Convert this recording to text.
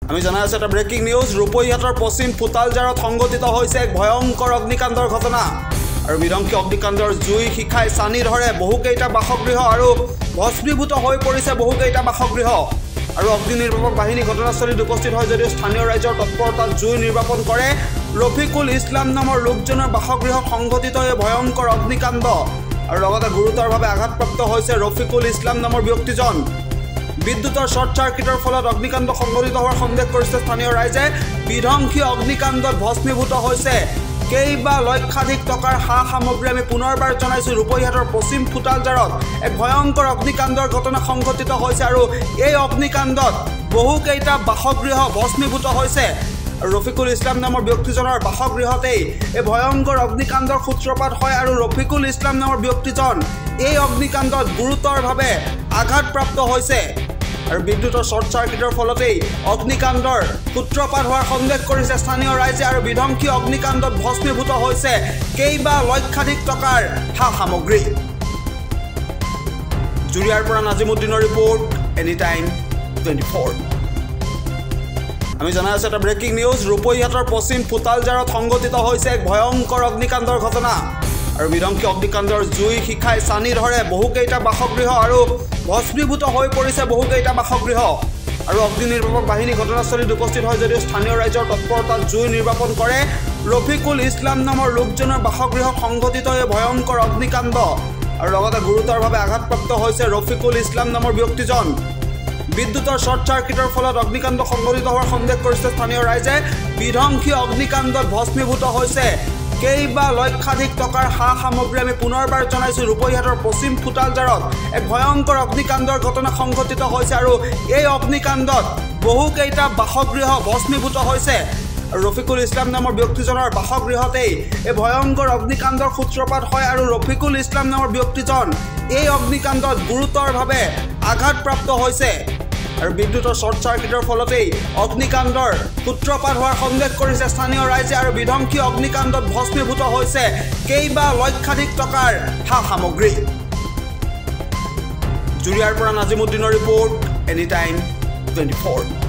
আমি জানাই আছো এটা ব্ৰেকিং নিউজ ৰূপহীহাটৰ পশ্চিম ফুটালজাৰত সংঘটিত হৈছে এক ভয়ংকৰ অগ্নিকাণ্ডৰ ঘটনা আৰু বিধ্বংসী অগ্নিকাণ্ডৰ জুই শিখাই চানি ধৰে বহুকেইটা বাসগৃহ আৰু ভস্মীভূত হৈ পৰিছে বহুকেইটা বাসগৃহ আৰু অগ্নি নিৰ্বাপক বাহিনী ঘটনাস্থলীত উপস্থিত হয় যদিও স্থানীয় ৰাইজৰ তৎপৰতাত জুই নিৰ্বাপন কৰে ৰফিকুল ইছলাম নামৰ লোকজনৰ বাসগৃহত সংঘটিত এই ভয়ংকৰ অগ্নিকাণ্ড আৰু লগতে গুৰুতৰভাৱে আঘাতপ্ৰাপ্ত হৈছে ৰফিকুল ইছলাম নামৰ ব্যক্তিজন বিদ্যুতৰ শৰ্ট সাৰ্কিটৰ ফলত অগ্নিকাণ্ড সংঘটিত হোৱাৰ সন্দেহ কৰিছে স্থানীয় ৰাইজে বিধ্বংসী অগ্নিকাণ্ডত ভস্মীভূত হৈছে কেইবা লক্ষাধিক টকাৰ সা সামগ্ৰী আমি পুনৰবাৰ জনাইছো ৰূপহীহাটৰ পশ্চিম ফুটালজাৰত এক ভয়ংকৰ অগ্নিকাণ্ডৰ ঘটনা সংঘটিত হৈছে আৰু এই অগ্নিকাণ্ডত বহুকেইটা বাসগৃহ ভস্মীভূত হৈছে আৰু ৰফিকুল ইছলাম নামৰ ব্যক্তিজনৰ বাসগৃহতেই এই ভয়ংকৰ অগ্নিকাণ্ডৰ সূত্ৰপাত হয় আৰু ৰফিকুল ইছলাম নামৰ ব্যক্তিজন এই অগ্নিকাণ্ডত গুৰুতৰভাৱে আঘাতপ্ৰাপ্ত হৈছে আৰু বিদ্যুতৰ শৰ্ট সাৰ্কিটৰ ফলতেই অগ্নিকাণ্ডৰ সূত্ৰপাত হোৱাৰ সন্দেহ কৰিছে স্থানীয় ৰাইজে আৰু বিধ্বংসী অগ্নিকাণ্ডত ভস্মীভূত হৈছে কেইবা লক্ষাধিক টকাৰ সা সামগ্ৰী জুৰিয়াৰ পৰা নাজিমুদ্দিনৰ ৰিপৰ্ট এনি টাইম 24 আমি জানাই আছো এটা ব্ৰেকিং নিউজ ৰূপহীহাটৰ পশ্চিম ফুটালজাৰত সংঘটিত হৈছে এক ভয়ংকৰ অগ্নিকাণ্ডৰ ঘটনা আৰু বিধ্বংসী অগ্নিকাণ্ডৰ জুই শিখাই চানি ধৰে বহুকেইটা বাসগৃহ আৰু ভস্মীভূত হৈ পৰিছে বহুকেইটা বাসগৃহ আৰু অগ্নি নিৰ্বাপক বাহিনী ঘটনাস্থলীত উপস্থিত হয় যদিও স্থানীয় ৰাইজৰ তৎপৰতাত জুই নিৰ্বাপন কৰে ৰফিকুল ইছলাম নামৰ লোকজনৰ বাসগৃহত সংঘটিত এই ভয়ংকৰ অগ্নিকাণ্ড আৰু লগতে গুৰুতৰভাৱে আঘাতপ্ৰাপ্ত হৈছে ৰফিকুল ইছলাম নামৰ ব্যক্তিজন বিদ্যুতৰ শৰ্ট সাৰ্কিটৰ ফলত অগ্নিকাণ্ড সংঘটিত হোৱাৰ সন্দেহ কৰিছে স্থানীয় ৰাইজে বিধ্বংসী অগ্নিকাণ্ডত ভস্মীভূত হৈছে কেইবা লক্ষাধিক টকাৰ সা সামগ্ৰী আমি পুনৰবাৰ জনাইছো ৰূপহীহাটৰ পশ্চিম ফুটালজাৰত এক ভয়ংকৰ অগ্নিকাণ্ডৰ ঘটনা সংঘটিত হৈছে আৰু এই অগ্নিকাণ্ডত বহুকেইটা বাসগৃহ ভস্মীভূত হৈছে আৰু ৰফিকুল ইছলাম নামৰ ব্যক্তিজনৰ বাসগৃহতেই এই ভয়ংকৰ অগ্নিকাণ্ডৰ সূত্ৰপাত হয় আৰু ৰফিকুল ইছলাম নামৰ ব্যক্তিজন এই অগ্নিকাণ্ডত গুৰুতৰভাৱে আঘাতপ্ৰাপ্ত হৈছে আৰু বিদ্যুতৰ শৰ্ট সাৰ্কিটৰ ফলতেই অগ্নিকাণ্ডৰ সূত্ৰপাত হোৱাৰ সন্দেহ কৰিছে স্থানীয় ৰাইজে আৰু বিধ্বংসী অগ্নিকাণ্ডত ভস্মীভূত হৈছে কেইবা লক্ষাধিক টকাৰ সা সামগ্ৰী জুৰিয়াৰ পৰা নাজিমুদ্দিনৰ ৰিপৰ্ট এনি টাইম 24